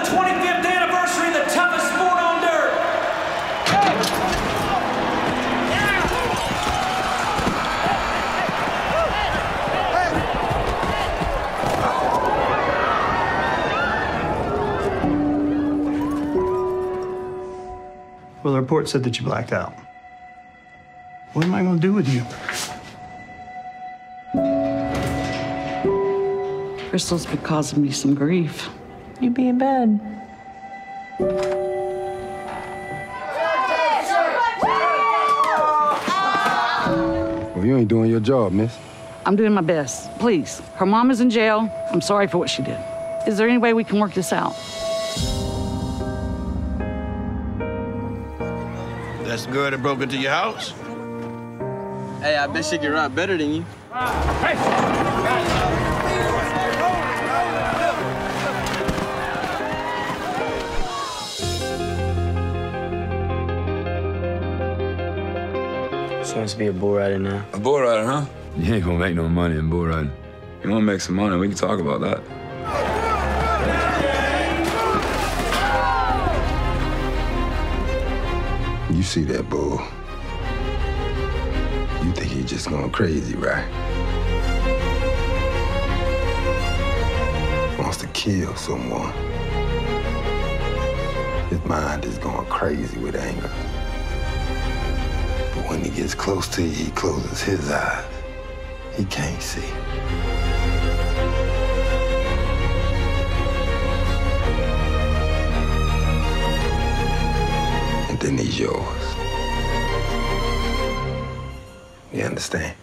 25th anniversary of the toughest sport on dirt. Well, the report said that you blacked out. What am I going to do with you? Crystal's been causing me some grief. You be in bed. Well, you ain't doing your job, miss. I'm doing my best. Please. Her mom is in jail. I'm sorry for what she did. Is there any way we can work this out? That's the girl that broke into your house? Hey, I bet she can rap better than you. She wants to be a bull rider now. A bull rider, huh? You ain't gonna make no money in bull riding. You wanna make some money, we can talk about that. You see that bull. You think he's just going crazy, right? Wants to kill someone. His mind is going crazy with anger. But when he gets close to you, he closes his eyes. He can't see. And then he's yours. You understand?